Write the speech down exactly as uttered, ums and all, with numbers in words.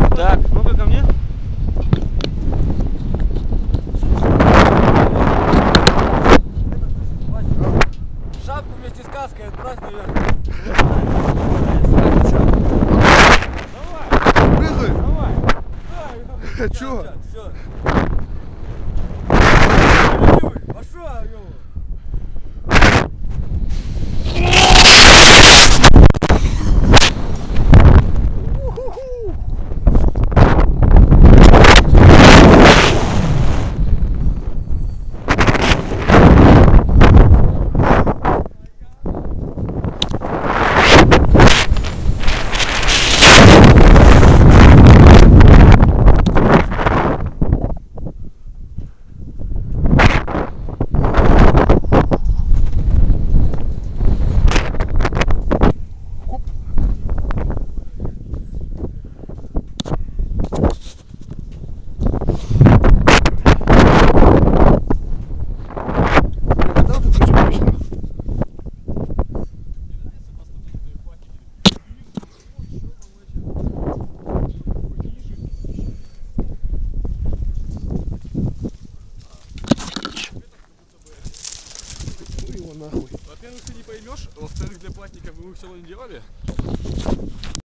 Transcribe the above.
Так, ну-ка ко мне. Шапку вместе с каской отправь наверх. Прыгай! Давай. Чё? Все. Пошел, его. Его нахуй. Во-первых, ты не поймешь, во-вторых, для платников мы их все равно не делали.